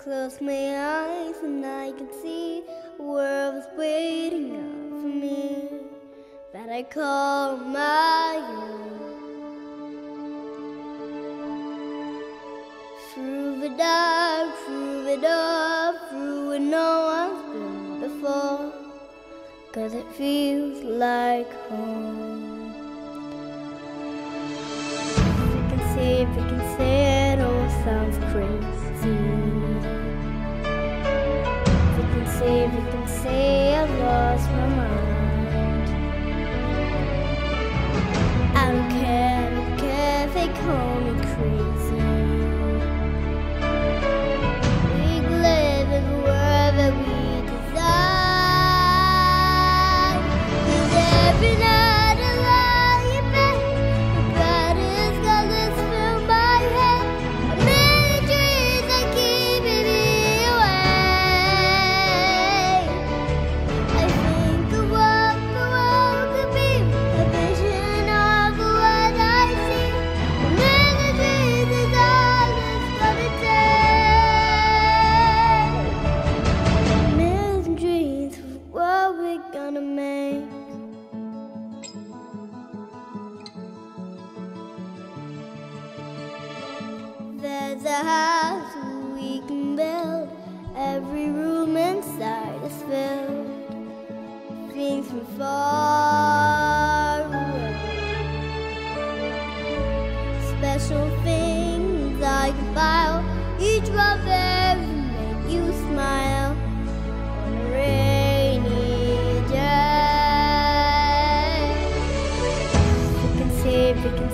close my eyes and I can see a world is waiting out for me that I call my own. Through the dark, through the door, through where no one's been before, 'cause it feels like home. If we can say it all sounds crazy. If we can say I lost my mind. I don't care if they call me crazy. We can live in the world that we desire. 'Cause every night I lie in bed, the brightest colors fill my head. A million dreams are keeping me awake. I think of what the world could be, a vision of what I see. A million dreams is all it's gonna take. A million dreams of what we're gonna make. There's a house we can build, every room inside is filled with things from far away. Special things I can file, each one there to make you smile on a rainy day. We can